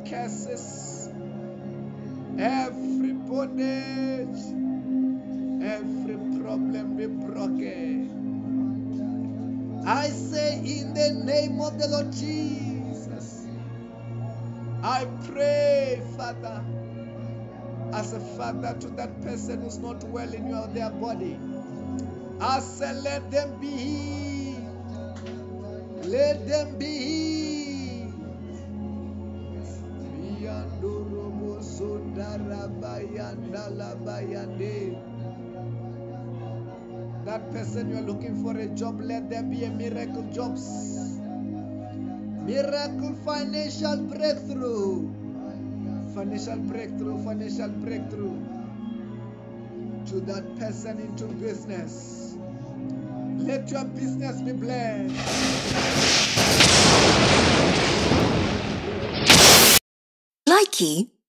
curses, every bondage, every problem be broken. I say in the name of the Lord Jesus, I pray, Father, as a father to that person who's not well in their body. I say, let them be healed. Let them be healed. That person you are looking for a job, let there be a miracle jobs. Miracle financial breakthrough. Financial breakthrough, financial breakthrough. To that person into business. Let your business be blessed. Likey